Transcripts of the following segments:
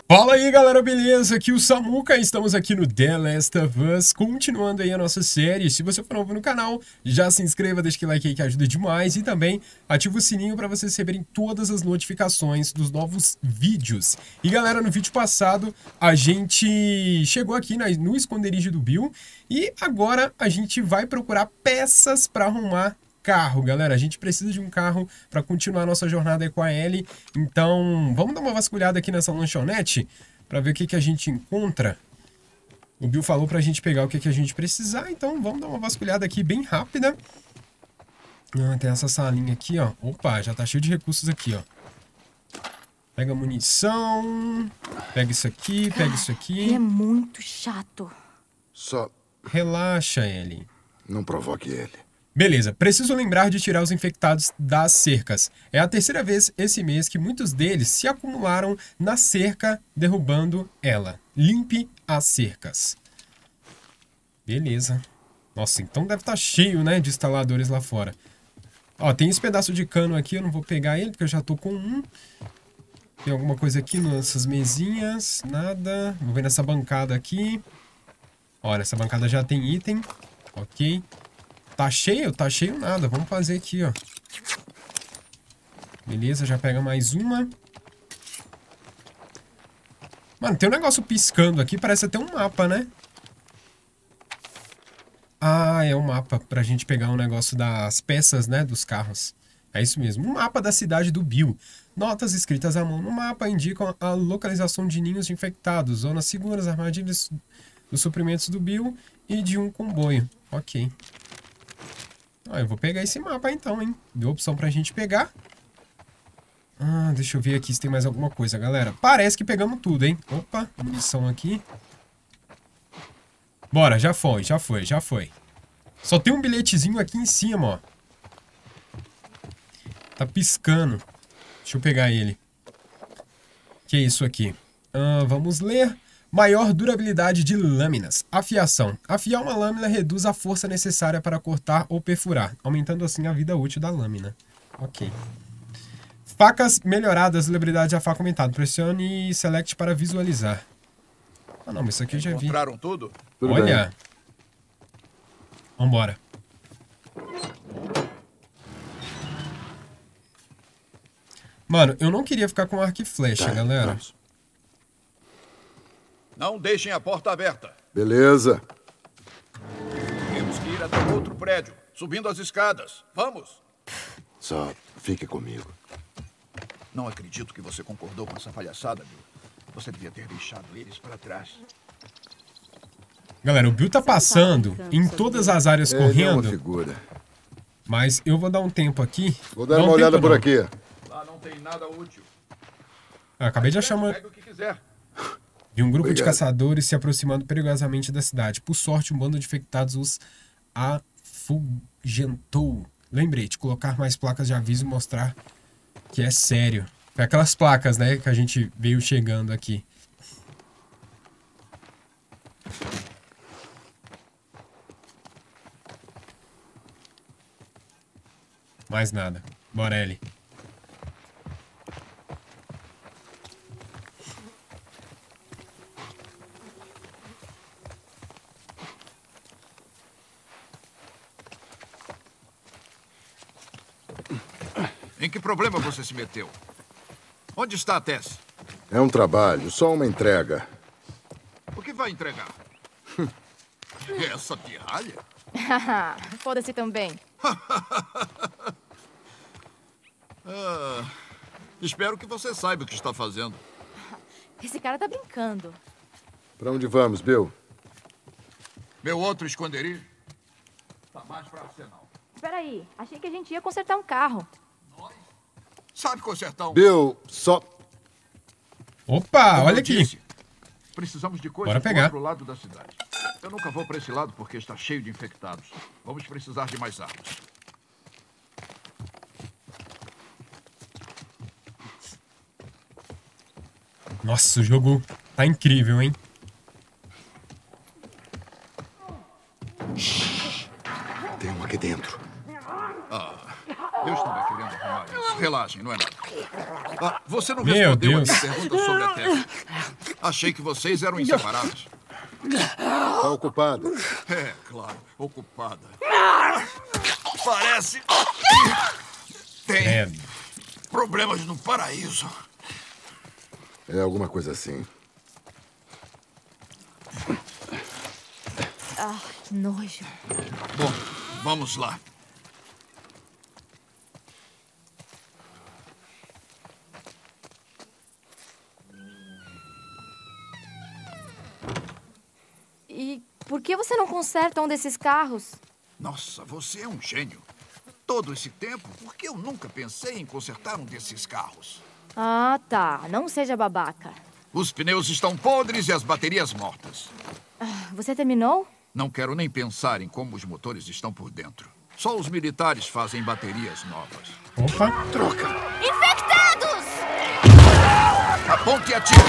Fala aí galera, beleza? Aqui o Samuca, estamos aqui no The Last of Us, continuando aí a nossa série. Se você for novo no canal, já se inscreva, deixa aquele like aí que ajuda demais e também ativa o sininho para vocês receberem todas as notificações dos novos vídeos. E galera, no vídeo passado a gente chegou aqui no esconderijo do Bill e agora a gente vai procurar peças para arrumar carro, galera. A gente precisa de um carro para continuar a nossa jornada aí com a Ellie. Então, vamos dar uma vasculhada aqui nessa lanchonete para ver o que a gente encontra. O Bill falou pra gente pegar o que a gente precisar, então vamos dar uma vasculhada aqui bem rápida. Tem essa salinha aqui, ó. Opa, já tá cheio de recursos aqui, ó. Pega munição, pega isso aqui, pega isso aqui. Ele é muito chato. Só Relaxa, Ellie. não provoque ele. Beleza, preciso lembrar de tirar os infectados das cercas. É a terceira vez esse mês que muitos deles se acumularam na cerca, derrubando ela. Limpe as cercas. Beleza. Nossa, então deve estar cheio, né, de instaladores lá fora. Ó, tem esse pedaço de cano aqui, eu não vou pegar ele porque eu já tô com um. Tem alguma coisa aqui nessas mesinhas? Nada. Vou ver nessa bancada aqui. Olha, essa bancada já tem item. Ok. Tá cheio? Tá cheio nada. Vamos fazer aqui, ó. Beleza, já pega mais uma. Mano, tem um negócio piscando aqui. Parece até um mapa, né? Ah, é um mapa pra gente pegar um negócio das peças, né? Dos carros. É isso mesmo. Um mapa da cidade do Bill. Notas escritas à mão no mapa indicam a localização de ninhos de infectados, zonas seguras, armadilhas dos suprimentos do Bill e de um comboio. Ok. Eu vou pegar esse mapa então, hein? Deu opção pra gente pegar. Deixa eu ver aqui se tem mais alguma coisa, galera. Parece que pegamos tudo, hein? Opa, munição aqui. Bora, já foi. Só tem um bilhetezinho aqui em cima, ó. Tá piscando. Deixa eu pegar ele. Que é isso aqui? Vamos ler. Maior durabilidade de lâminas. Afiação. Afiar uma lâmina reduz a força necessária para cortar ou perfurar, aumentando assim a vida útil da lâmina. Ok. Facas melhoradas. Durabilidade da faca aumentada. Pressione Select para visualizar. Ah, não, mas isso aqui eu já vi. Encontraram tudo? Tudo Olha. bem. Vambora. Mano, eu não queria ficar com arco e flecha, Tá, galera. vamos. Não deixem a porta aberta. Beleza. Temos que ir até o outro prédio, subindo as escadas. Vamos! Só fique comigo. Não acredito que você concordou com essa palhaçada, Bill. Você devia ter deixado eles para trás. Galera, o Bill tá passando em todas as áreas Ele é uma correndo, figura. mas eu vou dar um tempo aqui. Vou dar uma olhada por aqui. Lá não tem nada útil. Acabei de achar uma... Pega o que quiser. Vi um grupo de Obrigado. caçadores se aproximando perigosamente da cidade. Por sorte, um bando de infectados os afugentou. Lembrete, colocar mais placas de aviso e mostrar que é sério. Foi aquelas placas, né, que a gente veio chegando aqui. Mais nada. Bora, Ellie. Em que problema você se meteu? Onde está a Tess? É um trabalho, só uma entrega. O que vai entregar? Essa pirralha? Foda-se também. Espero que você saiba o que está fazendo. Esse cara tá brincando. Pra onde vamos, Bill? Meu outro esconderijo? Tá mais para arsenal. Espera aí, achei que a gente ia consertar um carro. Sabe consertar um... Bill, só... Opa, Como olha eu aqui. disse, precisamos de coisas Bora pegar. do outro lado da cidade. Eu nunca vou para esse lado porque está cheio de infectados. Vamos precisar de mais armas. Nossa, o jogo tá incrível, hein? Tem um aqui dentro. Eu estava querendo arrumar isso. Relaxem, não é nada. Você não Meu respondeu a Deus. minha pergunta sobre a Tess. Achei que vocês eram inseparáveis. Tá ocupada. É, claro, ocupada. Parece que tem É, problemas no paraíso. É alguma coisa assim. Ah, nojo. Bom, vamos lá. E por que você não conserta um desses carros? Nossa, você é um gênio. Todo esse tempo, por que eu nunca pensei em consertar um desses carros? Ah, tá. Não seja babaca. Os pneus estão podres e as baterias mortas. Você terminou? Não quero nem pensar em como os motores estão por dentro. Só os militares fazem baterias novas. opa. Troca! Infectados! Aponte e atire!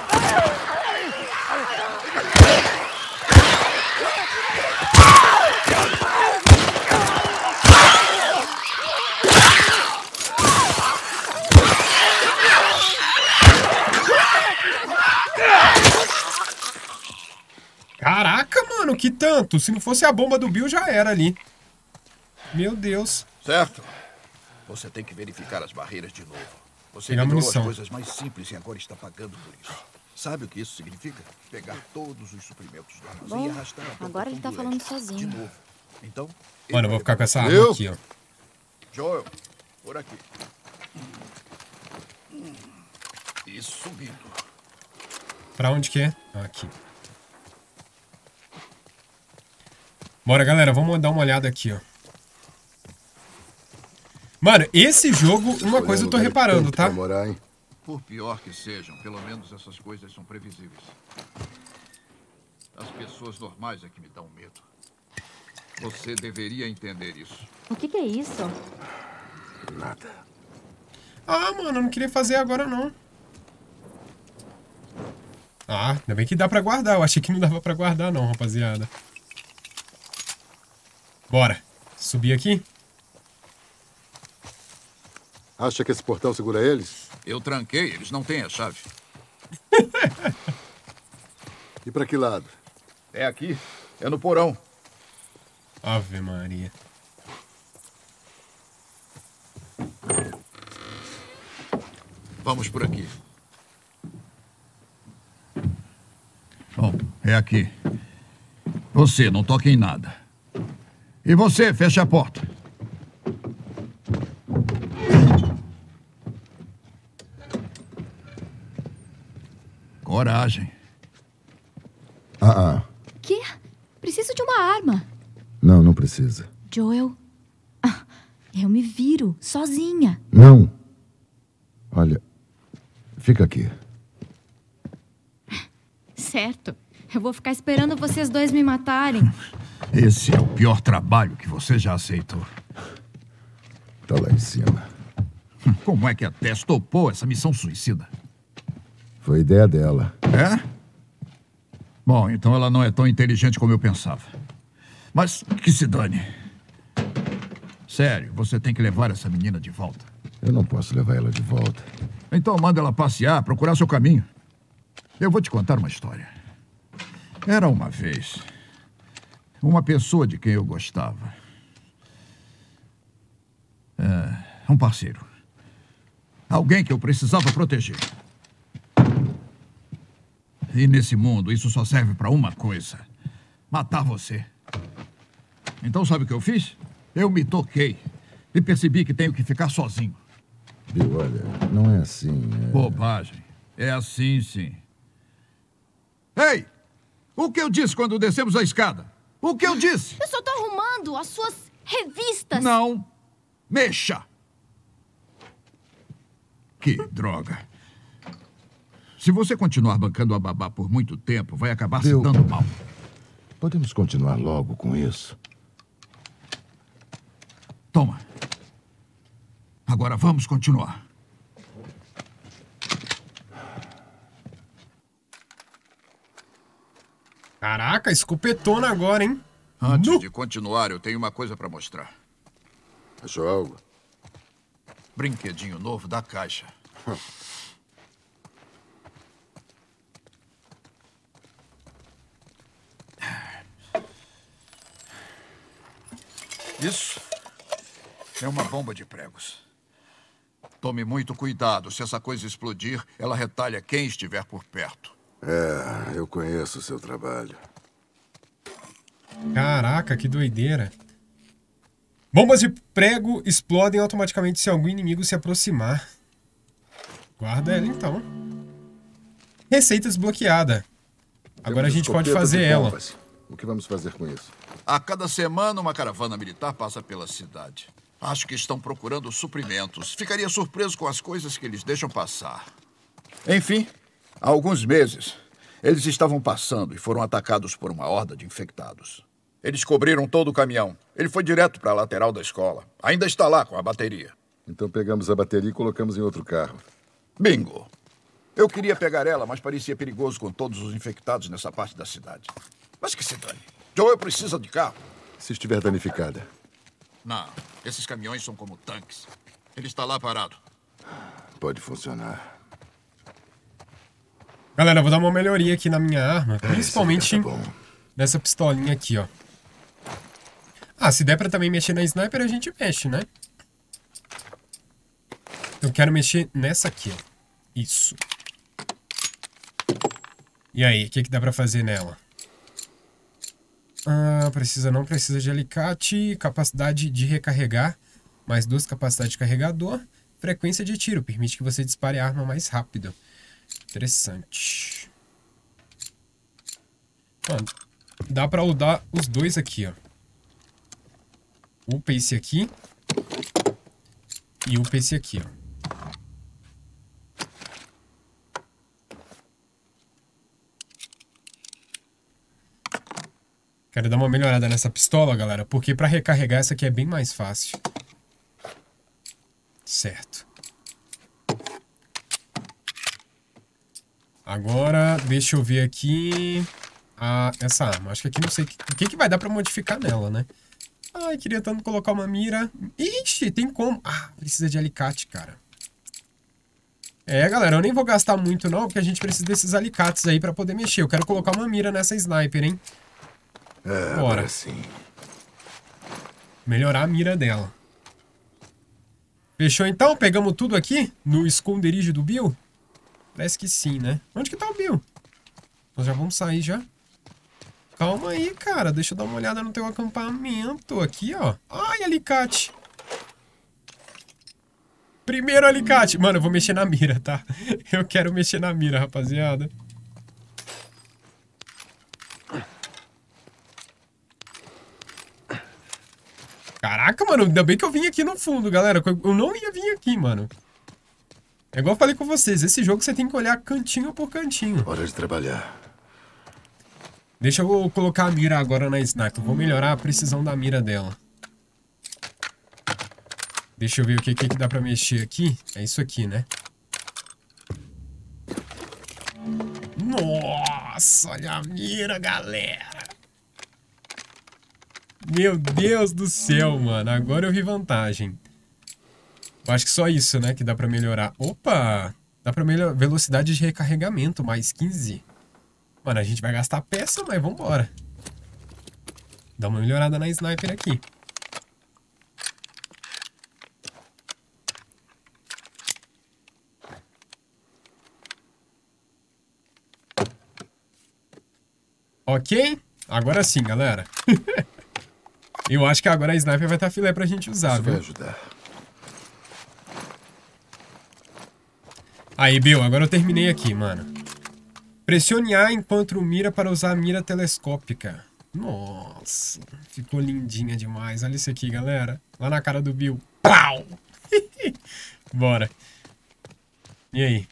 Caraca, mano, que tanto? Se não fosse a bomba do Bill, já era ali. Meu Deus. Certo. Você tem que verificar as barreiras de novo. Você Pegar ignorou as munição. coisas mais simples e agora está pagando por isso. Sabe o que isso significa? Pegar todos os suprimentos do armazém Bom, e arrastar a bomba agora ele tá do falando leste. sozinho. De novo. Então... Mano, eu vou ficar com essa arma Eu? aqui, ó. Joel, por aqui. E subindo. Pra onde que é? Aqui. Bora, galera, vamos dar uma olhada aqui, ó. Mano, esse jogo, uma coisa eu tô Olha, lugar reparando, tanto tá? pra morar, hein? Por pior que sejam, pelo menos essas coisas são previsíveis. As pessoas normais é que me dão medo. Você deveria entender isso. O que é isso? Nada. Ah, mano, eu não queria fazer agora, não. Ah, ainda bem que dá pra guardar. Eu achei que não dava pra guardar, não, rapaziada. Bora. Subir aqui? Acha que esse portão segura eles? Eu tranquei, eles não têm a chave. E pra que lado? É aqui, é no porão. Ave Maria. Vamos por aqui. Bom, é aqui. Você, não toque em nada. E você, feche a porta. Coragem. Quê? Preciso de uma arma. Não precisa. Joel. Eu me viro, sozinha. Não. Olha, fica aqui. Certo. Eu vou ficar esperando vocês dois me matarem. Esse é o pior trabalho que você já aceitou. Tá lá em cima. Como é que a Tess topou essa missão suicida? Foi ideia dela. É? Bom, então ela não é tão inteligente como eu pensava. Mas que se dane. Sério, você tem que levar essa menina de volta. Eu não posso levar ela de volta. Então manda ela passear, procurar seu caminho. Eu vou te contar uma história. Era uma vez uma pessoa de quem eu gostava. Um parceiro. Alguém que eu precisava proteger. E nesse mundo, isso só serve para uma coisa: matar você. Então sabe o que eu fiz? Eu me toquei e percebi que tenho que ficar sozinho. Bill, olha, não é assim. Bobagem. É assim, sim. Ei! O que eu disse quando descemos a escada? O que eu disse? Eu só tô arrumando as suas revistas. Não mexa! Que droga. Se você continuar bancando a babá por muito tempo, vai acabar se Bill. dando mal. Podemos continuar logo com isso? Toma. Agora vamos continuar. Caraca, escopetona agora, hein? Antes Nu. de continuar, eu tenho uma coisa para mostrar. Achou algo? Brinquedinho novo da Caixa. Isso é uma bomba de pregos. Tome muito cuidado. Se essa coisa explodir, ela retalha quem estiver por perto. É, eu conheço o seu trabalho. Caraca, que doideira. Bombas de prego explodem automaticamente se algum inimigo se aproximar. Guarda ela, então. Receita desbloqueada. Agora a gente pode fazer ela. O que vamos fazer com isso? A cada semana, uma caravana militar passa pela cidade. Acho que estão procurando suprimentos. Ficaria surpreso com as coisas que eles deixam passar. Enfim, há alguns meses, eles estavam passando e foram atacados por uma horda de infectados. Eles cobriram todo o caminhão. Ele foi direto para a lateral da escola. Ainda está lá com a bateria. Então pegamos a bateria e colocamos em outro carro. Bingo! Eu queria pegar ela, mas parecia perigoso com todos os infectados nessa parte da cidade. Mas que se dane. Joel precisa de carro. Se estiver danificada. Não, esses caminhões são como tanques. Ele está lá parado. Pode funcionar. Galera, eu vou dar uma melhoria aqui na minha arma. Principalmente Tá bom. nessa pistolinha aqui, ó. Ah, se der pra também mexer na sniper, a gente mexe, né? Eu quero mexer nessa aqui, ó. Isso. E aí, o que dá pra fazer nela? Ah, não precisa de alicate. Capacidade de recarregar. Mais 2 capacidade de carregador. Frequência de tiro. Permite que você dispare a arma mais rápido. Interessante. Mano, dá pra usar os dois aqui, ó. Upa esse aqui. E upa esse aqui, ó. Quero dar uma melhorada nessa pistola, galera, porque pra recarregar essa aqui é bem mais fácil. Certo. Agora, deixa eu ver aqui essa arma. Acho que aqui não sei o que vai dar pra modificar nela, né? Ai, queria tanto colocar uma mira. Ixi, tem como. Ah, precisa de alicate, cara. É, galera, eu nem vou gastar muito não, porque a gente precisa desses alicates aí pra poder mexer. Eu quero colocar uma mira nessa sniper, hein? É, Bora. agora sim. Melhorar a mira dela. Fechou então? Pegamos tudo aqui no esconderijo do Bill? Parece que sim, né? Onde que tá o Bill? Nós já vamos sair já. Calma aí, cara. Deixa eu dar uma olhada no teu acampamento. Aqui, ó. Ai, alicate. Primeiro alicate. Mano, eu vou mexer na mira, tá? Eu quero mexer na mira, rapaziada. Caraca, mano. Ainda bem que eu vim aqui no fundo, galera. Eu não ia vir aqui, mano. É igual eu falei com vocês. Esse jogo você tem que olhar cantinho por cantinho. Hora de trabalhar. Deixa eu colocar a mira agora na sniper. Vou melhorar a precisão da mira dela. Deixa eu ver o que dá pra mexer aqui. É isso aqui, né? Nossa, olha a mira, galera. Meu Deus do céu, mano. Agora eu vi vantagem. Eu acho que só isso, né? Que dá pra melhorar. Opa! Dá pra melhorar velocidade de recarregamento. Mais 15. Mano, a gente vai gastar peça, mas vambora. Dá uma melhorada na sniper aqui. Ok? Agora sim, galera. Eu acho que agora a sniper vai estar filé pra gente usar, Isso viu? vai ajudar. Aí, Bill, agora eu terminei aqui, mano. Pressione A enquanto mira para usar a mira telescópica. Nossa, ficou lindinha demais. Olha isso aqui, galera. Lá na cara do Bill. Pau! Bora. E aí?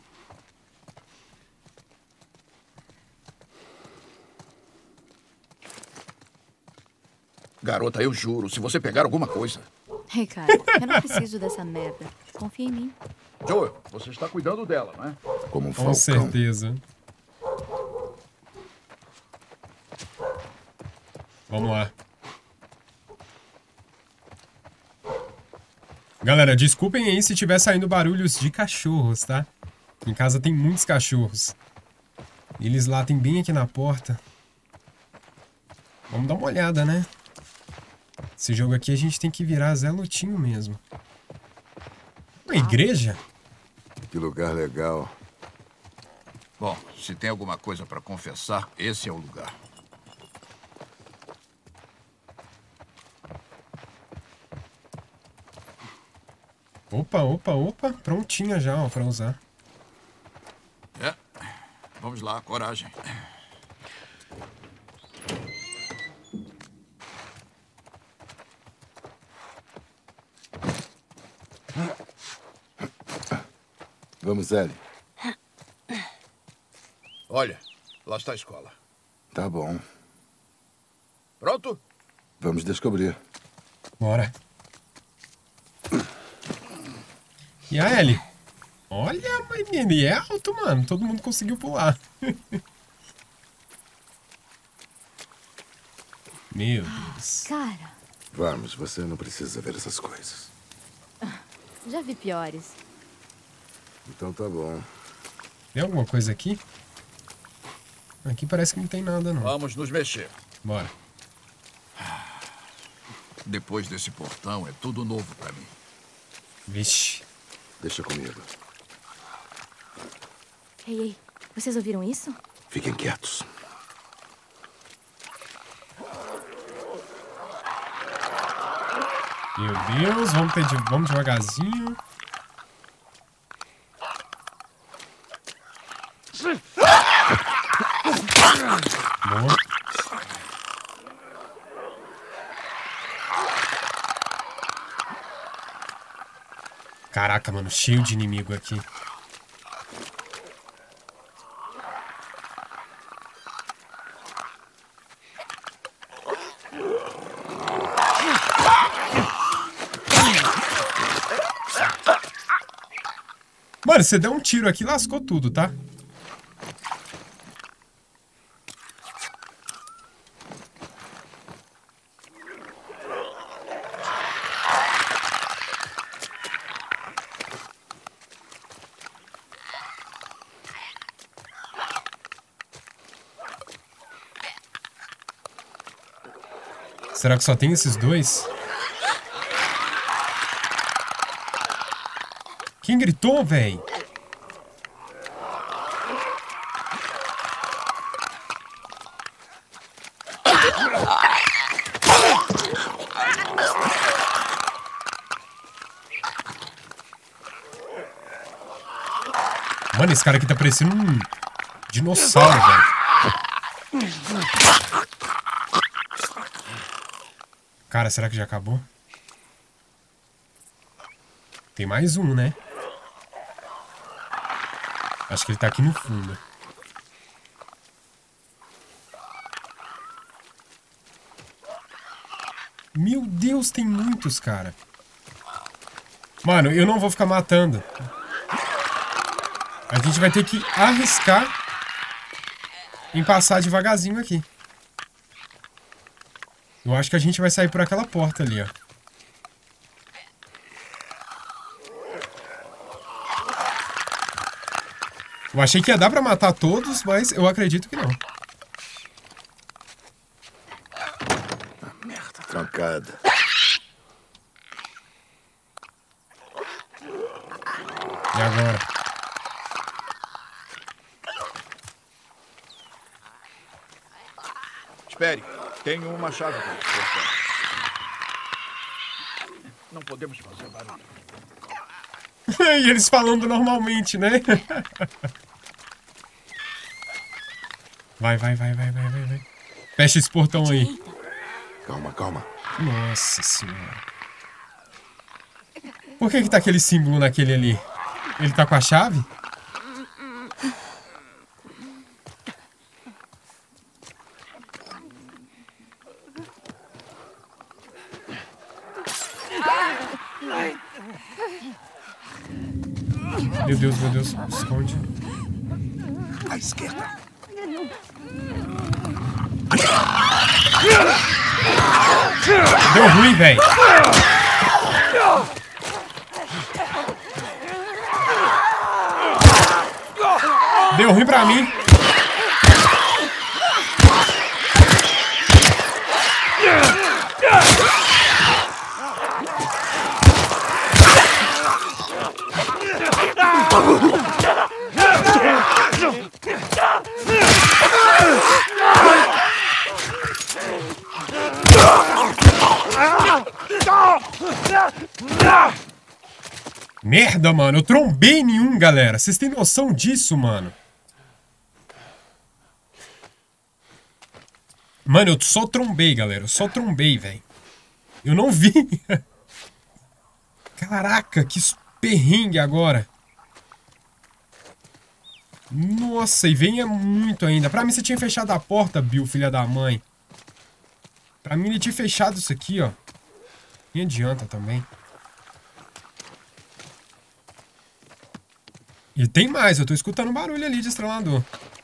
Garota, eu juro, se você pegar alguma coisa... Ei, cara, eu não preciso dessa merda. Confia em mim. Joel, você está cuidando dela, não é? Como um Com falcão. certeza. Vamos lá. Galera, desculpem aí se tiver saindo barulhos de cachorros, tá? Em casa tem muitos cachorros. Eles latem bem aqui na porta. Vamos dar uma olhada, né? Esse jogo aqui a gente tem que virar Zé Lutinho mesmo. Uma igreja? Que lugar legal. Bom, se tem alguma coisa para confessar, esse é o lugar. Opa, opa, opa. Prontinha já, ó, pra usar. É. Vamos lá, coragem. Vamos, Ellie. Olha, lá está a escola. Tá bom. Pronto? Vamos descobrir. Bora. E a Ellie? Olha, menina, e é alto, mano. Todo mundo conseguiu pular. Meu Deus. Cara, Vamos, você não precisa ver essas coisas. já vi piores. Então tá bom. Tem alguma coisa aqui? Aqui parece que não tem nada, não. Vamos nos mexer. Bora. Depois desse portão, é tudo novo para mim. Vixe. Deixa comigo. Ei, ei, vocês ouviram isso? Fiquem quietos. Meu Deus, vamos devagarzinho. Boa. Caraca, mano, cheio de inimigo aqui. Mano, você deu um tiro aqui, lascou tudo, tá? Será que só tem esses dois? Quem gritou, véi? Mano, esse cara aqui tá parecendo um dinossauro, velho. Cara, será que já acabou? Tem mais um, né? Acho que ele tá aqui no fundo. Meu Deus, tem muitos, cara. Mano, eu não vou ficar matando. A gente vai ter que arriscar em passar devagarzinho aqui. Eu acho que a gente vai sair por aquela porta ali, ó. Eu achei que ia dar pra matar todos, mas eu acredito que não. Merda, trancada. E agora? Espere, tenho uma chave para você. Não podemos fazer barulho. E eles falando normalmente, né? Vai. Fecha esse portão aí. Calma, calma. Nossa senhora. Por que tá aquele símbolo naquele ali? Ele tá com a chave? Meu Deus, esconde. À esquerda. Deu ruim, velho. Deu ruim pra mim. Merda, mano. Eu trombei nenhum, galera. Vocês têm noção disso, mano? Mano, eu só trombei, galera. Eu só trombei, velho. Eu não vi. Caraca, que perrengue agora. Nossa, e venha muito ainda. Pra mim você tinha fechado a porta, Bill, filha da mãe. Pra mim ele tinha fechado isso aqui, ó. Nem adianta também. E tem mais, eu tô escutando barulho ali de estralador.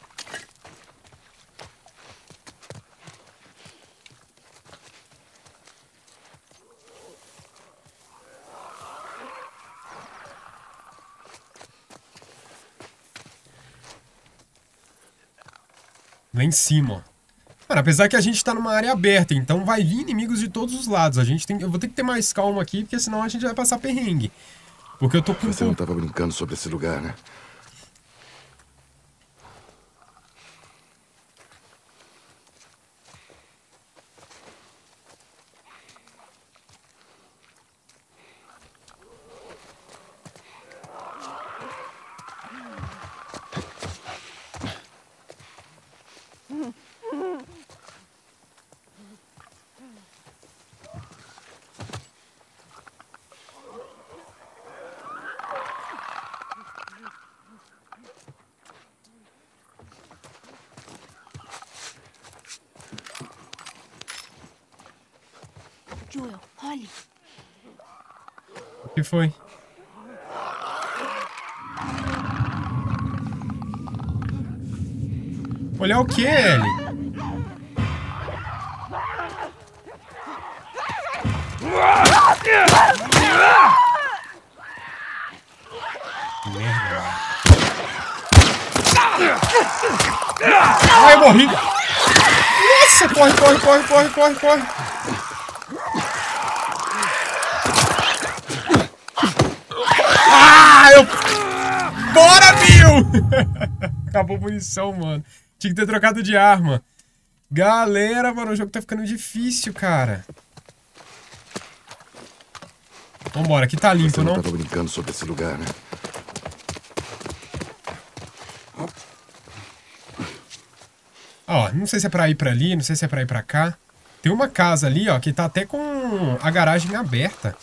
Lá em cima, ó. Mano, apesar que a gente tá numa área aberta, então vai vir inimigos de todos os lados. Eu vou ter que ter mais calma aqui, porque senão a gente vai passar perrengue. Porque eu tô com... Você não estava brincando sobre esse lugar, né? Joel, olhe. O que foi? Olhar o que, Ellie? Merda. Ai, eu morri. Nossa, corre, corre, corre, corre, corre, corre. Ah, eu... Bora, Bill! Acabou a munição, mano. Tinha que ter trocado de arma. Galera, mano, o jogo tá ficando difícil, cara. Vambora, aqui tá limpo, Você não não? estava brincando sobre esse lugar, né? Ó, não sei se é pra ir pra ali, não sei se é pra ir pra cá. Tem uma casa ali, ó, que tá até com a garagem aberta.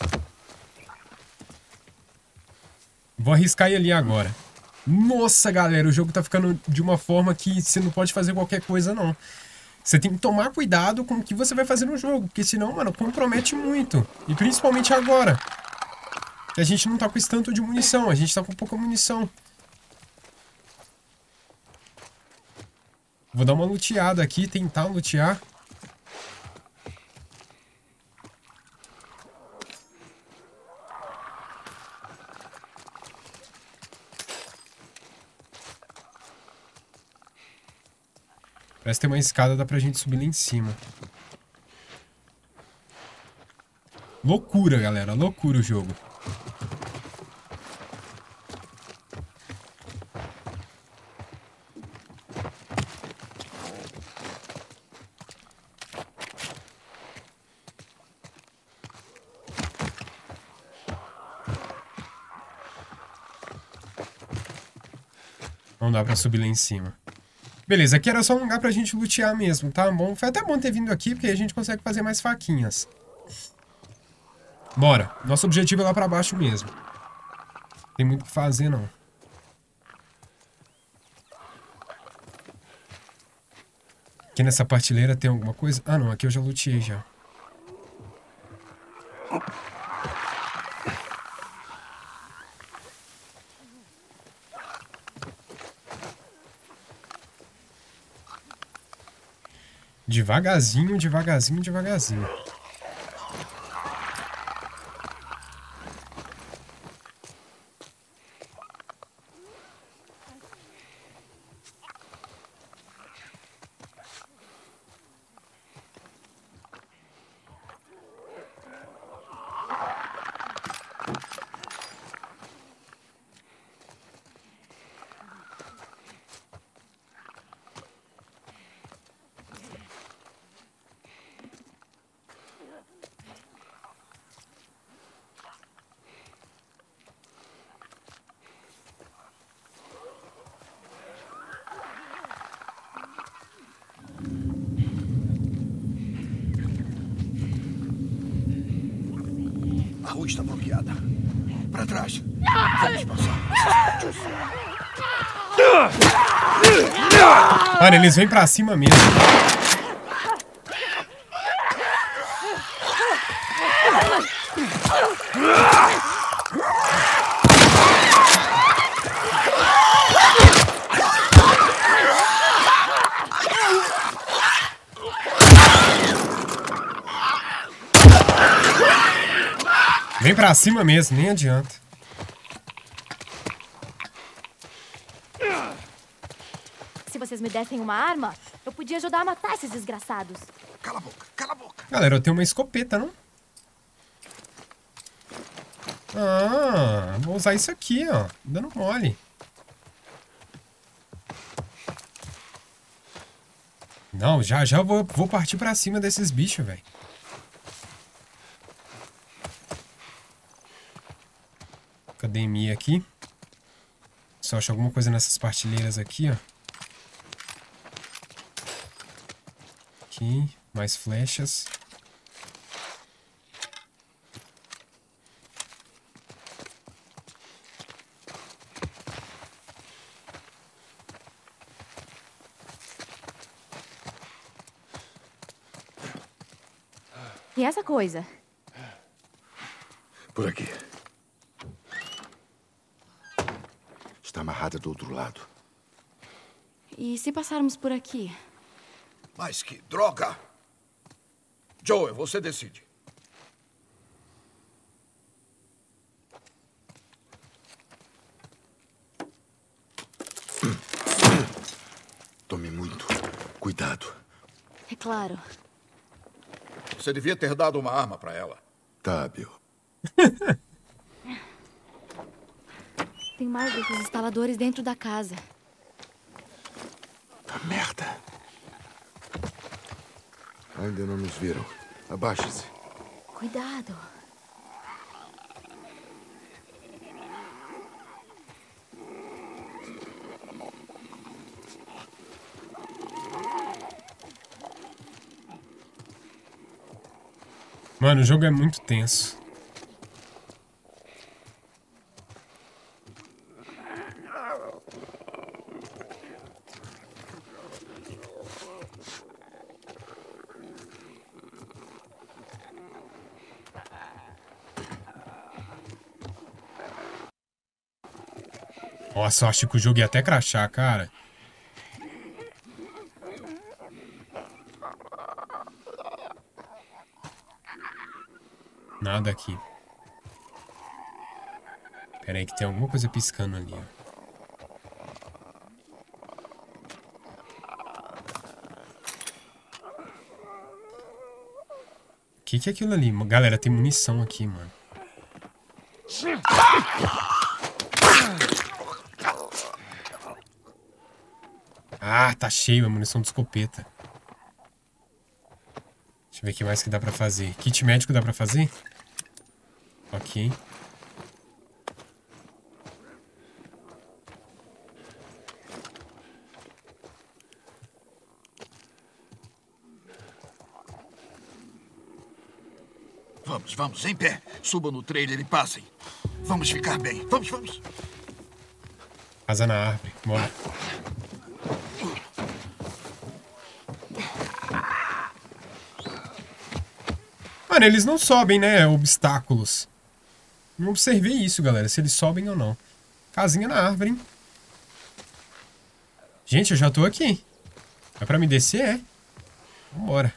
Vou arriscar ir ali agora. Nossa, galera, o jogo tá ficando de uma forma que você não pode fazer qualquer coisa, não. Você tem que tomar cuidado com o que você vai fazer no jogo, porque senão, mano, compromete muito. E principalmente agora. Que a gente não tá com esse tanto de munição, a gente tá com pouca munição. Vou dar uma luteada aqui, tentar lutear. Parece que tem uma escada, dá pra gente subir lá em cima. Loucura, galera. Loucura o jogo. Não dá pra subir lá em cima. Beleza, aqui era só um lugar pra gente lutear mesmo, tá bom? Foi até bom ter vindo aqui, porque a gente consegue fazer mais faquinhas. Bora. Nosso objetivo é lá pra baixo mesmo. Tem muito o que fazer, não. Aqui nessa partilheira tem alguma coisa? Ah, não. Aqui eu já luteei já. Devagarzinho, devagarzinho, devagarzinho. A rua está bloqueada. Para trás. Vamos passar. Mano, eles vêm pra cima mesmo. Vem pra cima mesmo, nem adianta. Se vocês me dessem uma arma, eu podia ajudar a matar esses desgraçados. Cala a boca, cala a boca. Galera, eu tenho uma escopeta, não? Ah, vou usar isso aqui, ó. Dando mole. Não, já vou partir pra cima desses bichos, velho. Academia aqui. Só acho alguma coisa nessas partilheiras aqui, ó. Aqui, mais flechas. E essa coisa? Por aqui. Está amarrada do outro lado. E se passarmos por aqui? Mas que droga! Joe, você decide. Tome muito cuidado. É claro. Você devia ter dado uma arma para ela. Tá, Bill. Tem mais desses instaladores dentro da casa. Tá merda. Ainda não nos viram. Abaixe-se. Cuidado. Mano, o jogo é muito tenso. Nossa, eu acho que o jogo ia até crashar, cara. Nada aqui. Pera aí que tem alguma coisa piscando ali, ó. O que é aquilo ali? Galera, tem munição aqui, mano. Ah, tá cheio a munição de escopeta. Deixa eu ver o que mais que dá pra fazer. Kit médico dá pra fazer? Ok. Vamos, em pé. Subam no trailer e passem. Vamos ficar bem. Vamos. Asa na árvore. Bora. Mano, eles não sobem, né? Obstáculos. Não observei isso, galera. Se eles sobem ou não. Casinha na árvore, hein? Gente, eu já tô aqui. É pra me descer? É. Vambora.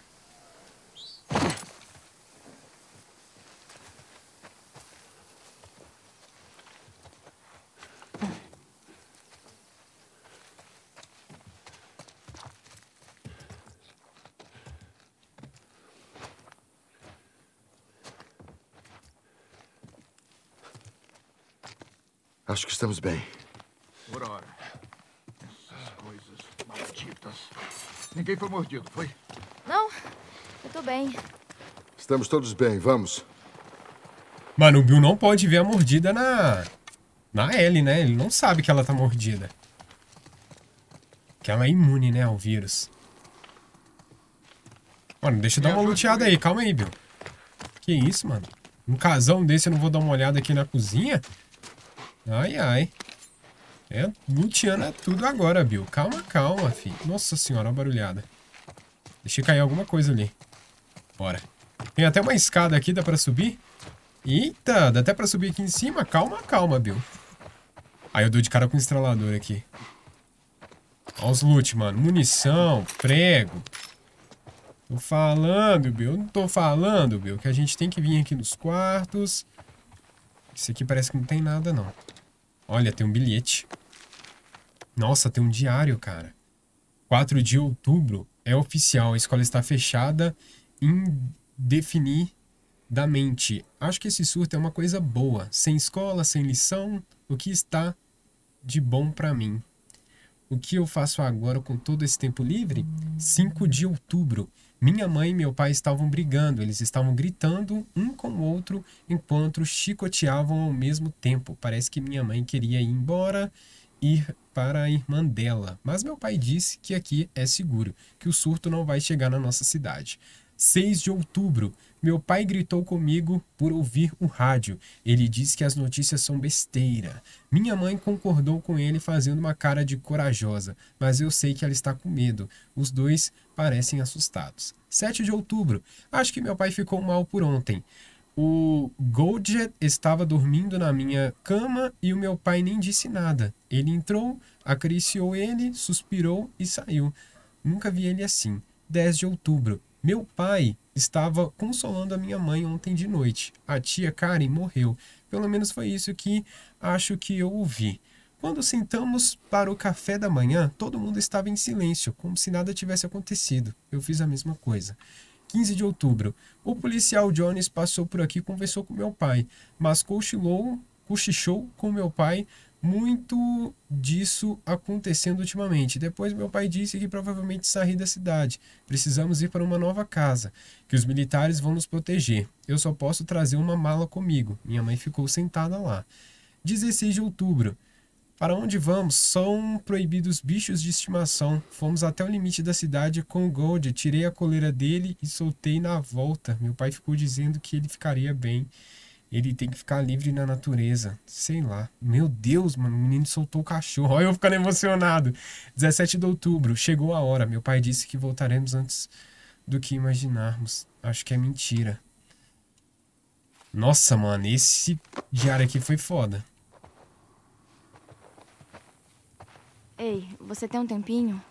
Acho que estamos bem. Por hora. Essas coisas malditas. Ninguém foi mordido, foi? Não, eu tô bem. Estamos todos bem, vamos. Mano, o Bill não pode ver a mordida na Ellie, né? Ele não sabe que ela tá mordida. Que ela é imune, né, ao vírus. Mano, deixa eu dar uma luteada aí. Calma aí, Bill. Que isso, mano? Um casão desse eu não vou dar uma olhada aqui na cozinha? Ai, ai. É, luteando é tudo agora, Bill. Calma, calma, filho. Nossa senhora, uma barulhada. Deixei cair alguma coisa ali. Bora. Tem até uma escada aqui, dá pra subir? Eita, dá até pra subir aqui em cima? Calma, calma, Bill. Aí eu dou de cara com o estralador aqui. Olha os loot, mano. Munição, prego. Tô falando, Bill. Não tô falando, Bill, que a gente tem que vir aqui nos quartos. Isso aqui parece que não tem nada, não. Olha, tem um bilhete. Nossa, tem um diário, cara. 4 de outubro. É oficial. A escola está fechada indefinidamente. Acho que esse surto é uma coisa boa. Sem escola, sem lição. O que está de bom pra mim? O que eu faço agora com todo esse tempo livre? 5 de outubro. Minha mãe e meu pai estavam brigando. Eles estavam gritando um com o outro enquanto chicoteavam ao mesmo tempo. Parece que minha mãe queria ir embora, ir para a irmã dela. Mas meu pai disse que aqui é seguro, que o surto não vai chegar na nossa cidade. 6 de outubro. Meu pai gritou comigo por ouvir o rádio. Ele disse que as notícias são besteira. Minha mãe concordou com ele fazendo uma cara de corajosa, mas eu sei que ela está com medo. Os dois parecem assustados. 7 de outubro. Acho que meu pai ficou mal por ontem. O Goldjet estava dormindo na minha cama e o meu pai nem disse nada. Ele entrou, acariciou ele, suspirou e saiu. Nunca vi ele assim. 10 de outubro. Meu pai estava consolando a minha mãe ontem de noite. A tia Karen morreu. Pelo menos foi isso que acho que eu ouvi. Quando sentamos para o café da manhã, todo mundo estava em silêncio, como se nada tivesse acontecido. Eu fiz a mesma coisa. 15 de outubro. O policial Jones passou por aqui e conversou com meu pai, mas cochichou com meu pai. Muito disso acontecendo ultimamente. Depois meu pai disse que provavelmente saí da cidade. Precisamos ir para uma nova casa, que os militares vão nos proteger. Eu só posso trazer uma mala comigo. Minha mãe ficou sentada lá. 16 de outubro. Para onde vamos? São proibidos bichos de estimação. Fomos até o limite da cidade com o Gold. Tirei a coleira dele e soltei na volta. Meu pai ficou dizendo que ele ficaria bem. Ele tem que ficar livre na natureza. Sei lá. Meu Deus, mano. O menino soltou o cachorro. Olha eu ficando emocionado. 17 de outubro. Chegou a hora. Meu pai disse que voltaremos antes do que imaginarmos. Acho que é mentira. Nossa, mano. Esse diário aqui foi foda. Ei, você tem um tempinho?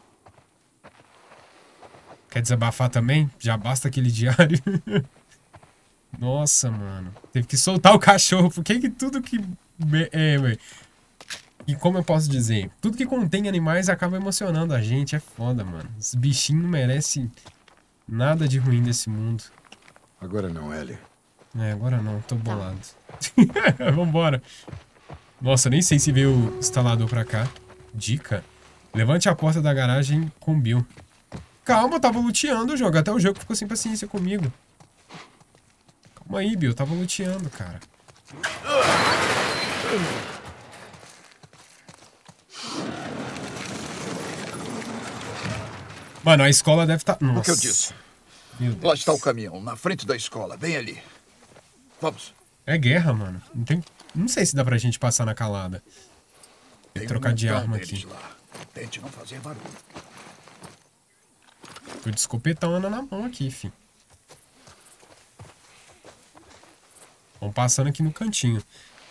Quer desabafar também? Já basta aquele diário. Nossa, mano. Teve que soltar o cachorro. Por que tudo que... E como eu posso dizer? Tudo que contém animais acaba emocionando a gente. É foda, mano. Esse bichinho não merece nada de ruim desse mundo. Agora não, Ellie. É, agora não. Tô bolado. Vambora. Nossa, nem sei se veio o instalador pra cá. Dica. Levante a porta da garagem com Bill. Calma, eu tava luteando o jogo. Até o jogo ficou sem paciência comigo. Calma aí, Bill. Eu tava luteando, cara. Mano, a escola deve estar... Nossa. O que eu disse? Meu Deus. Lá está o caminhão, na frente da escola, bem ali. Vamos. É guerra, mano. Não sei se dá pra gente passar na calada. Tem Trocar de montão arma deles aqui. lá. Tente não fazer barulho. Tô de escopetona na mão aqui, fi. Vamos passando aqui no cantinho.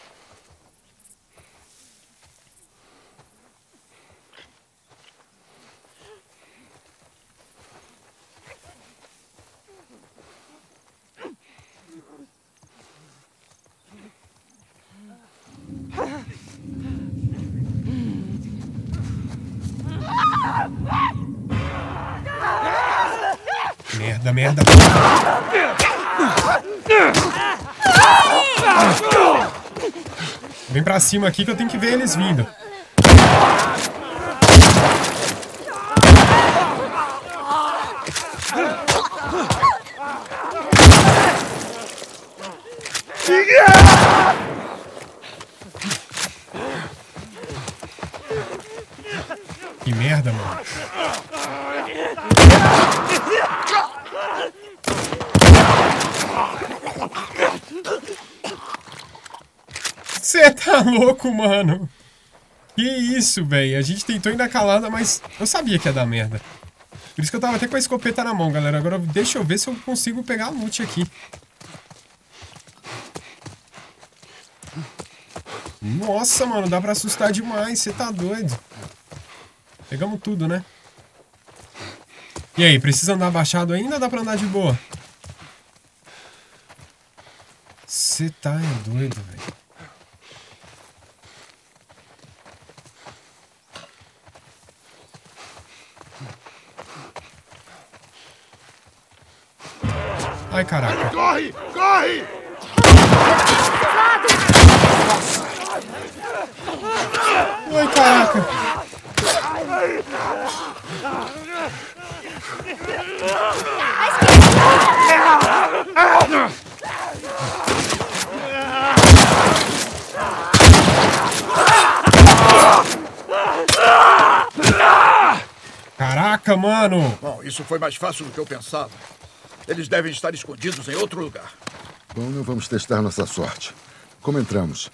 Merda, merda. Vem pra cima aqui que eu tenho que ver eles vindo. Que merda, mano. Você tá louco, mano? Que isso, velho? A gente tentou ir na calada, mas eu sabia que ia dar merda. Por isso que eu tava até com a escopeta na mão, galera. Agora deixa eu ver se eu consigo pegar a loot aqui. Nossa, mano, dá pra assustar demais. Você tá doido. Pegamos tudo, né? E aí, precisa andar abaixado ainda ou dá pra andar de boa? Você tá doido, velho. Ai, caraca. Corre! Corre! Ai, caraca. Caraca, mano. Bom, isso foi mais fácil do que eu pensava. Eles devem estar escondidos em outro lugar. Bom, não vamos testar nossa sorte. Como entramos?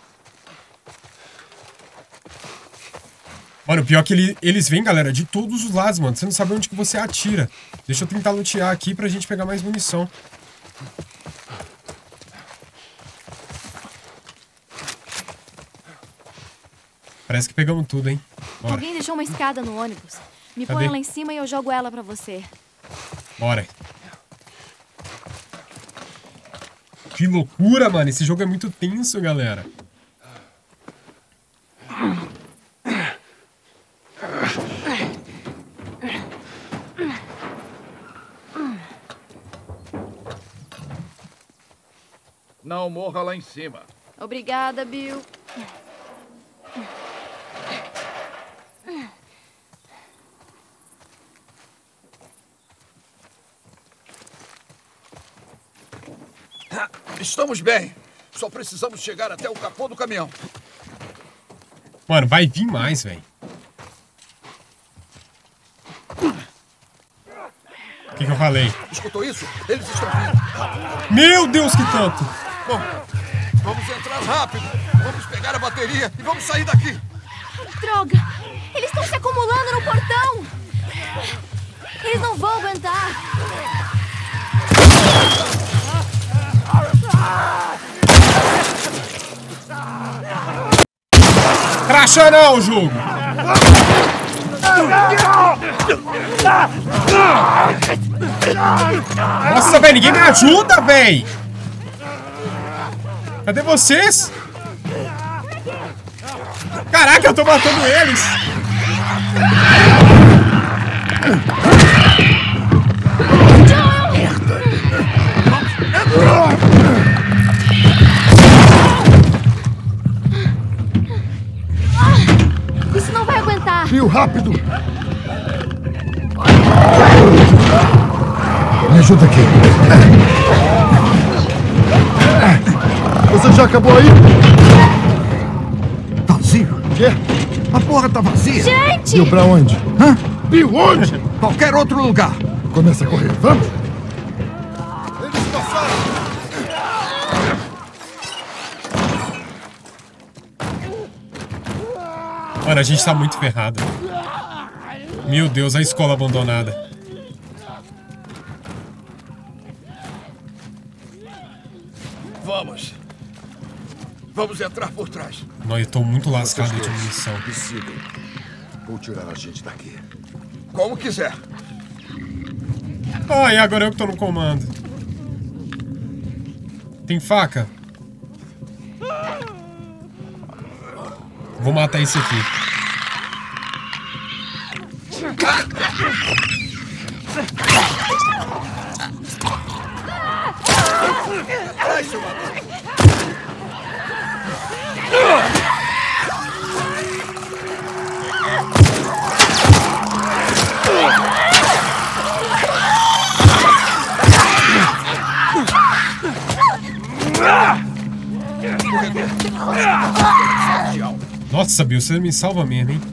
Mano, pior que eles vêm, galera, de todos os lados, mano. Você não sabe onde que você atira. Deixa eu tentar lutear aqui pra gente pegar mais munição. Parece que pegamos tudo, hein? Bora. Alguém deixou uma escada no ônibus. Me Cadê? põe lá em cima e eu jogo ela pra você. Bora. Que loucura, mano. Esse jogo é muito tenso, galera. Não morra lá em cima. Obrigada, Bill. Estamos bem. Só precisamos chegar até o capô do caminhão. Mano, vai vir mais, velho. O que eu falei? Escutou isso? Eles estão vindo. Meu Deus, que tanto! Bom, vamos entrar rápido. Vamos pegar a bateria e vamos sair daqui. Droga! Eles estão se acumulando no portão! Eles não vão aguentar! Cracha não, jogo! Nossa, velho, ninguém me ajuda, velho! Cadê vocês? Caraca, eu tô matando eles! Isso não vai aguentar! Bill, rápido! Me ajuda aqui. Você já acabou aí? Vazio? Quê? A porra tá vazia. Gente! Bill, pra onde? Hã? Bill, onde? Qualquer outro lugar. Começa a correr. Vamos! Eles passaram! Mano, a gente tá muito ferrado. Meu Deus, a escola abandonada. Vamos. Vamos entrar por trás. Não, eu tô muito lascado Vocês de dois, munição. me sigam. Vou tirar a gente daqui. Como quiser. Ai, agora eu que tô no comando. Tem faca? Vou matar esse aqui. Ai, seu maluco. Nossa, Bill, você me salva mesmo, hein?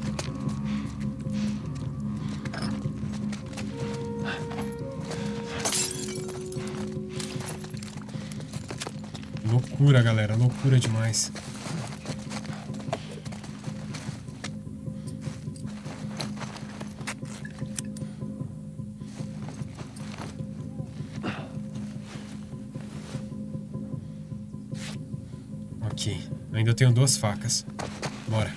Loucura, galera. Loucura demais. Ok. Ainda tenho 2 facas. Bora.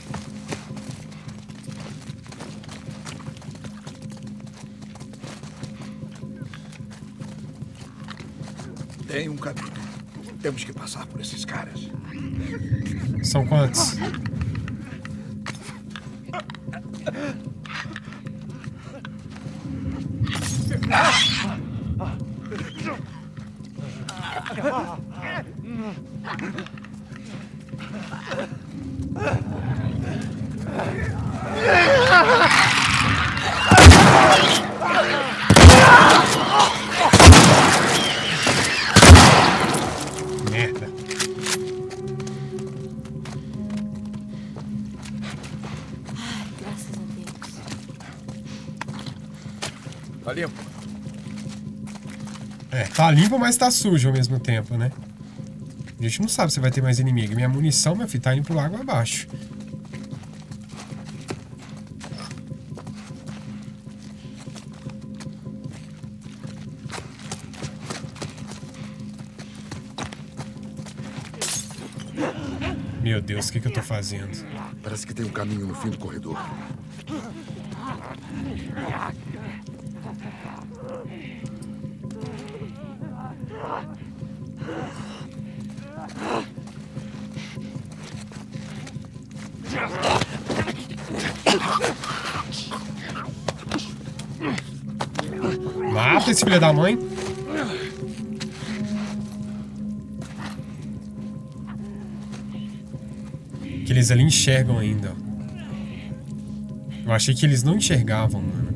Tem um caminho. Temos que passar por esses caras. São quantos? Merda. Graças a Deus. Tá limpo? É, tá limpo, mas tá sujo ao mesmo tempo, né? A gente não sabe se vai ter mais inimigo. Minha munição, meu filho, tá indo pro lago abaixo. Meu Deus, o que eu tô fazendo? Parece que tem um caminho no fim do corredor. Mata esse filho da mãe. Que eles ali enxergam ainda, ó. Eu achei que eles não enxergavam, mano.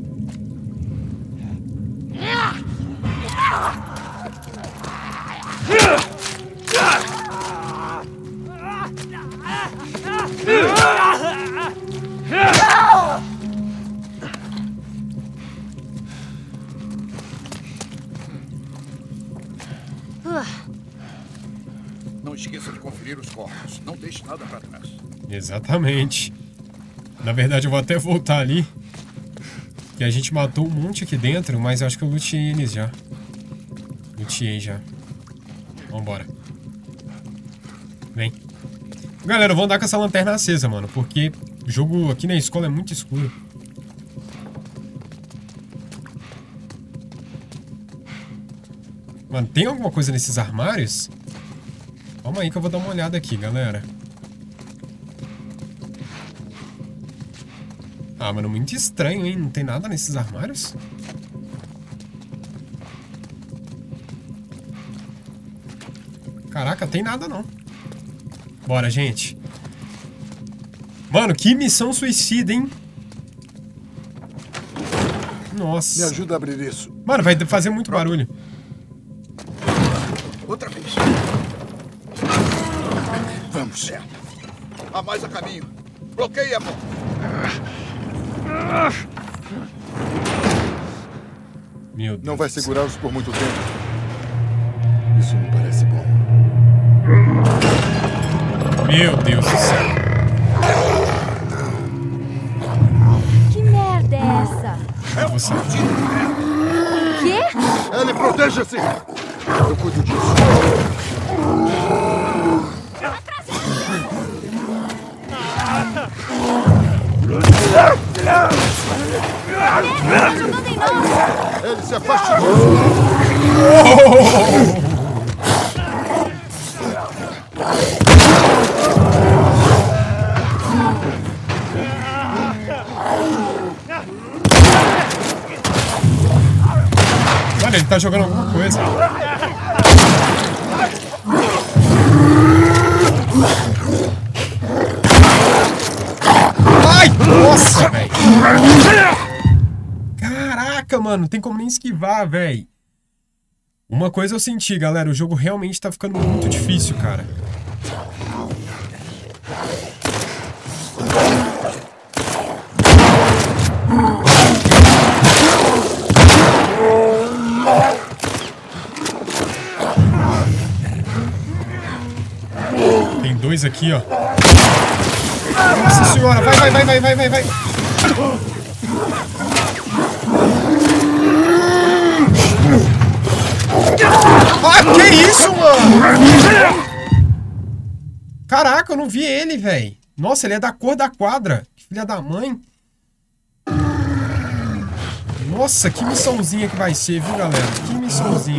Não esqueça de conferir os corpos. Não deixe nada pra trás. Exatamente. Na verdade, eu vou até voltar ali. Que a gente matou um monte aqui dentro, mas eu acho que eu luteei eles já. Luteei já. Vambora. Vem. Galera, eu vou andar com essa lanterna acesa, mano. Porque o jogo aqui na escola é muito escuro. Mano, tem alguma coisa nesses armários? Calma aí que eu vou dar uma olhada aqui, galera. Ah, mano, muito estranho, hein? Não tem nada nesses armários? Caraca, tem nada não. Bora, gente. Mano, que missão suicida, hein? Nossa. Me ajuda a abrir isso. Mano, vai fazer muito barulho. Outra vez. Vamos. Certo. Há mais a caminho. Bloqueie a mão. Meu Deus. Não vai segurá-los por muito tempo. Isso não parece bom. Meu Deus do céu. Que merda é essa? Eu vou sair. Quê? Ellie, proteja-se! Eu cuido disso. Tá jogando em nós! Ellie, se afaste! Mano, ele tá jogando alguma coisa. Ai, nossa, velho. Caraca, mano, não tem como nem esquivar, velho. Uma coisa eu senti, galera, o jogo realmente tá ficando muito difícil, cara. Tem dois aqui, ó. Nossa senhora, vai. Ah, que isso, mano? Caraca, eu não vi ele, velho. Nossa, ele é da cor da quadra. Que filha da mãe. Nossa, que missãozinha que vai ser, viu, galera? Que missãozinha.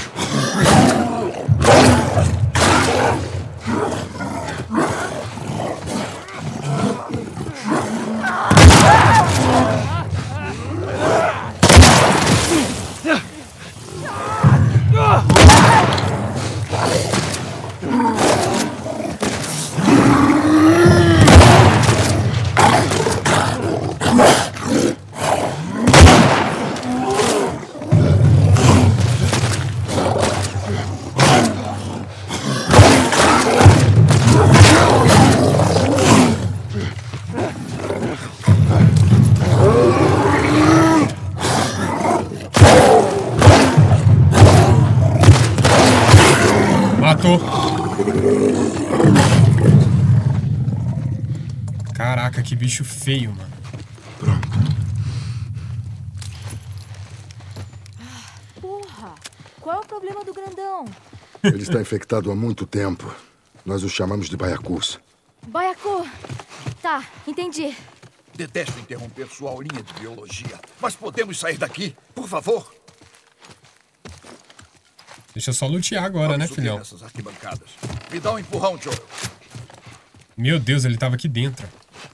Matou. Caraca, que bicho feio, mano. Pronto. Porra! Qual é o problema do grandão? Ele está infectado há muito tempo. Nós o chamamos de baiacus. Baiacu! Tá, entendi. Detesto interromper sua aulinha de biologia, mas podemos sair daqui, por favor? Deixa eu só lutear agora, né, Vamos subir filhão? nessas arquibancadas. Me dá um empurrão, Joel. Meu Deus, ele tava aqui dentro.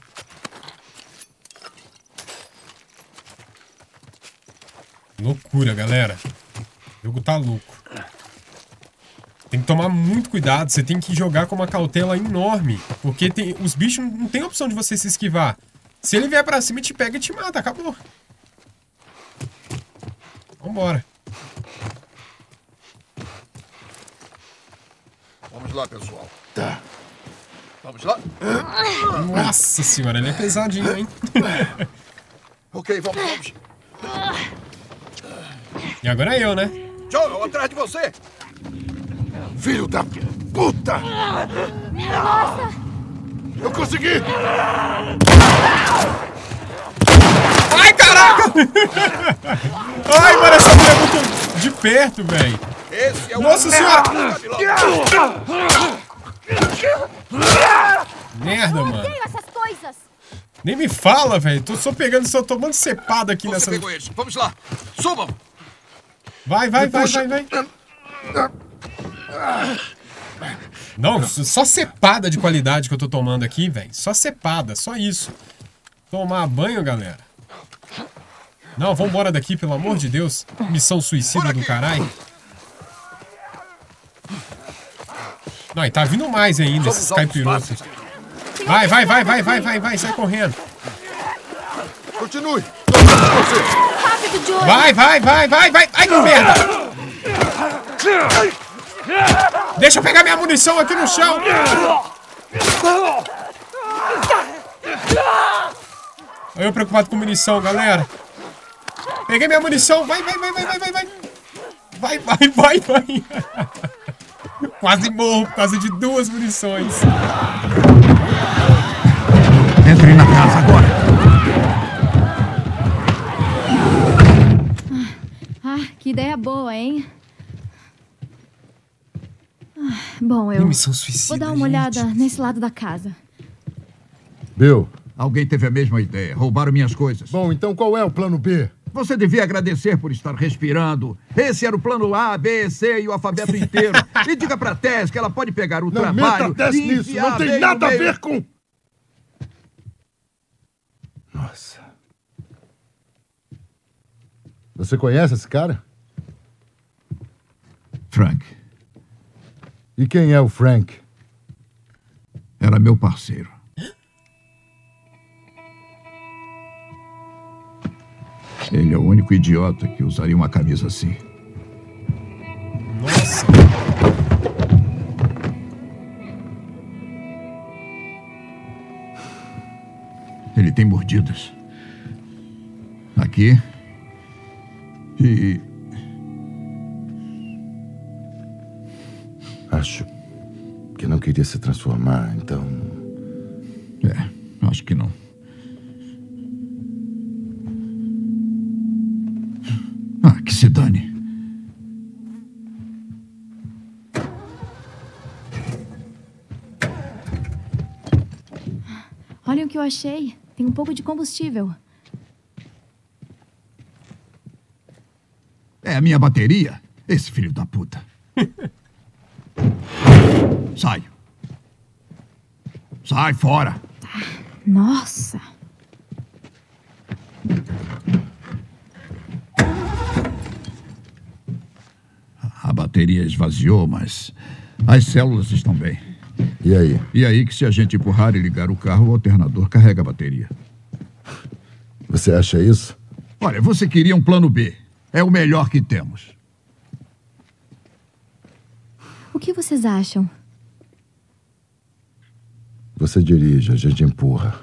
Loucura, galera. O jogo tá louco. Tem que tomar muito cuidado. Você tem que jogar com uma cautela enorme. Porque os bichos não tem opção de você se esquivar. Se ele vier pra cima, te pega e te mata. Acabou. Vambora. Vamos lá, pessoal. Tá. Vamos lá? Nossa senhora, ele é pesadinho, hein? Ok, vamos. E agora é eu, né? Joel, atrás de você! Filho da puta! Nossa! Eu consegui! Ai, caraca! Ai, mano, essa mulher é muito de perto, velho. Esse é o... Nossa senhora! Merda, mano. Odeio essas coisas! Nem me fala, velho. Tô só pegando, só tomando cepada aqui Você nessa... pegou eles. Vamos lá. Subam! Vai. Não, só cepada de qualidade que eu tô tomando aqui, velho. Só cepada, só isso. Tomar banho, galera. Não, vambora daqui, pelo amor de Deus. Missão suicida do caralho. Não, e tá vindo mais ainda, esses caipirotos. Vai, sai correndo. Continue! Rápido, Joel! Vai! Ai, que merda! Deixa eu pegar minha munição aqui no chão! Eu preocupado com munição, galera. Peguei minha munição, vai! Vai! Quase morro por causa de 2 munições. Entre na casa agora. Ah, que ideia boa, hein? Bom, eu Missão suicida, vou dar uma gente. olhada nesse lado da casa. Bill. Alguém teve a mesma ideia. Roubaram minhas coisas. Bom, então qual é o plano B? Você devia agradecer por estar respirando. Esse era o plano A, B, C e o alfabeto inteiro. E diga pra Tess que ela pode pegar o Não trabalho meta Tess e nisso! enfiar Não tem bem nada no a meio. ver com... Nossa. Você conhece esse cara? Frank, E quem é o Frank? era meu parceiro. Ele é o único idiota que usaria uma camisa assim. Nossa. Ele tem mordidas. Aqui. E... Acho que não queria se transformar, então... acho que não. Que se dane. Olhem o que eu achei. Tem um pouco de combustível. É a minha bateria? Esse filho da puta. Sai. Sai fora. Nossa. A bateria esvaziou, mas as células estão bem. E aí? E aí que se a gente empurrar e ligar o carro, o alternador carrega a bateria. Você acha isso? Olha, você queria um plano B. É o melhor que temos. O que vocês acham? Você dirige, a gente empurra.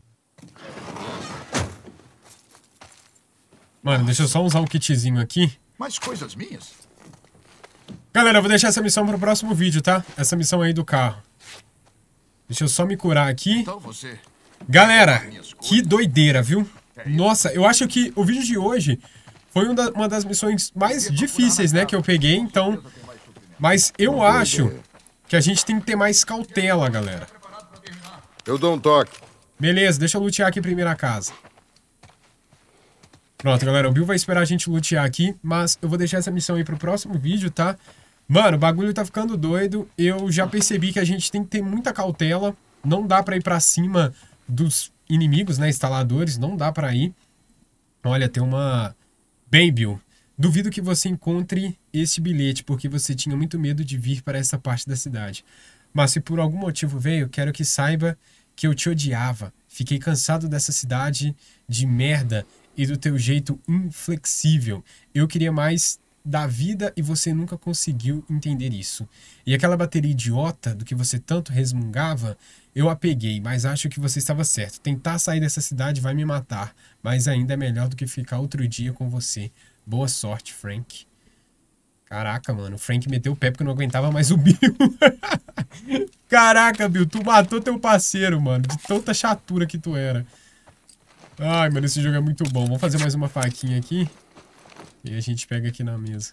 Mano, deixa eu só usar um kitzinho aqui. Mas coisas minhas? Galera, eu vou deixar essa missão pro próximo vídeo, tá? Essa missão aí do carro. Deixa eu só me curar aqui. Então você... Galera, que doideira, viu? Nossa, eu acho que o vídeo de hoje foi uma das missões mais difíceis, né, que eu peguei, então... Mas eu acho que a gente tem que ter mais cautela, galera. Eu dou um toque. Beleza, deixa eu lutear aqui primeiro a casa. Pronto, galera, o Bill vai esperar a gente lutear aqui, mas eu vou deixar essa missão aí pro próximo vídeo, tá? Mano, o bagulho tá ficando doido. Eu já percebi que a gente tem que ter muita cautela. Não dá pra ir pra cima dos inimigos, né, instaladores. Não dá pra ir. Olha, tem uma... Bem, Bill, duvido que você encontre esse bilhete, porque você tinha muito medo de vir para essa parte da cidade. Mas se por algum motivo veio, quero que saiba que eu te odiava. Fiquei cansado dessa cidade de merda e do teu jeito inflexível. Eu queria mais da vida e você nunca conseguiu entender isso. E aquela bateria idiota do que você tanto resmungava, eu a peguei, mas acho que você estava certo. Tentar sair dessa cidade vai me matar, mas ainda é melhor do que ficar outro dia com você. Boa sorte, Frank. Caraca, mano, o Frank meteu o pé porque não aguentava mais o Bill. Caraca, Bill, tu matou teu parceiro, mano, de tanta chatura que tu era. Ai, mano, esse jogo é muito bom. Vamos fazer mais uma faquinha aqui. E a gente pega aqui na mesa.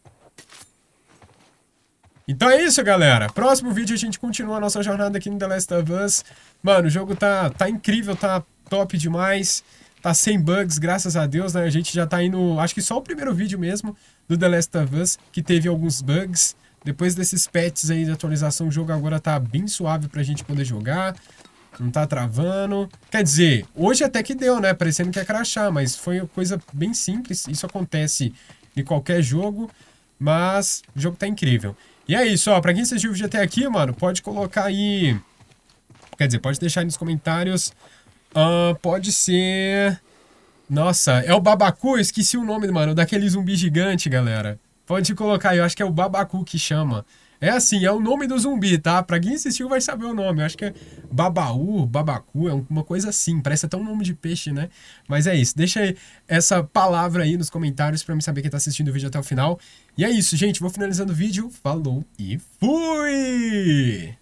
Então é isso, galera. Próximo vídeo a gente continua a nossa jornada aqui no The Last of Us. Mano, o jogo tá incrível, tá top demais. Tá sem bugs, graças a Deus, né? A gente já tá indo... Acho que só o primeiro vídeo mesmo do The Last of Us que teve alguns bugs. Depois desses patches aí de atualização, o jogo agora tá bem suave pra gente poder jogar. Não tá travando. Quer dizer, hoje até que deu, né? Parecendo que ia crashar, mas foi coisa bem simples. Isso acontece em qualquer jogo, mas o jogo tá incrível. E é isso, ó. Pra quem assistiu o vídeo até aqui, mano, pode colocar aí... Quer dizer, pode deixar aí nos comentários. Pode ser... Nossa, é o Babacu? Eu esqueci o nome, mano, daquele zumbi gigante, galera. Pode colocar aí, eu acho que é o Babacu que chama. É assim, é o nome do zumbi, tá? Pra quem assistiu vai saber o nome. Eu acho que é Babaú, Babacu, é uma coisa assim. Parece até um nome de peixe, né? Mas é isso. Deixa aí essa palavra aí nos comentários pra me saber quem tá assistindo o vídeo até o final. E é isso, gente. Vou finalizando o vídeo. Falou e fui!